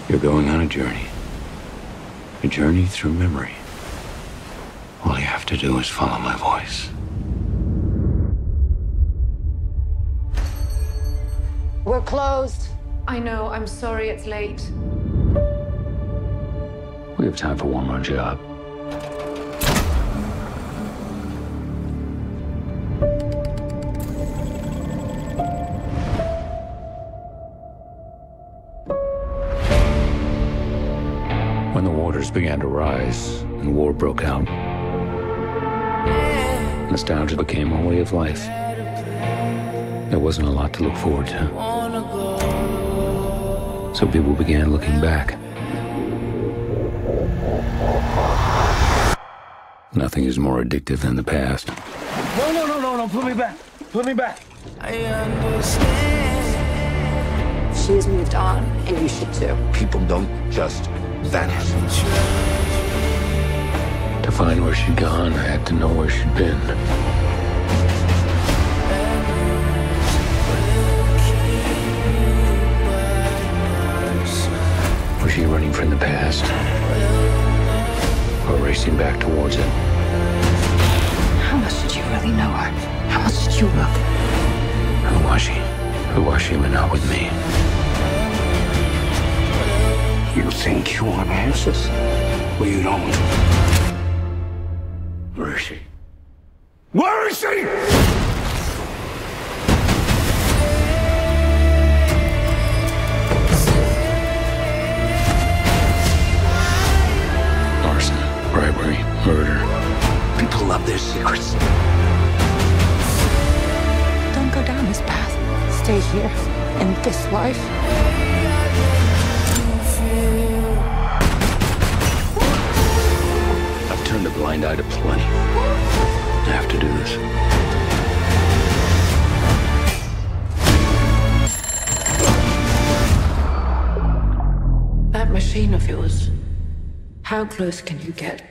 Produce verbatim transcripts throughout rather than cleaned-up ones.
You're going on a journey. A journey through memory. All you have to do is follow my voice. We're closed. I know, I'm sorry it's late. We have time for one more job. When the waters began to rise and war broke out, nostalgia became a way of life. There wasn't a lot to look forward to. So people began looking back. Nothing is more addictive than the past. No, no, no, no, no, put me back. Put me back. I understand. She's moved on, and you should too. People don't just vanish. To find where she'd gone, I had to know where she'd been. Was she running from the past? Or racing back towards it? How much did you really know her? How much did you love her? Who was she? Who was she when not with me? You think you want answers? Well, you don't. Where is she? Where is she? Arson, bribery, murder. People love their secrets. Don't go down this path. Stay here, in this life. I've turned a blind eye to plenty. I have to do this. That machine of yours, how close can you get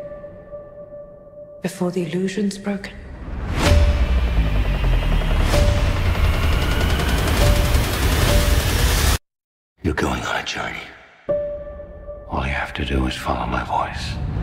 before the illusion's broken? You're going on a journey. All you have to do is follow my voice.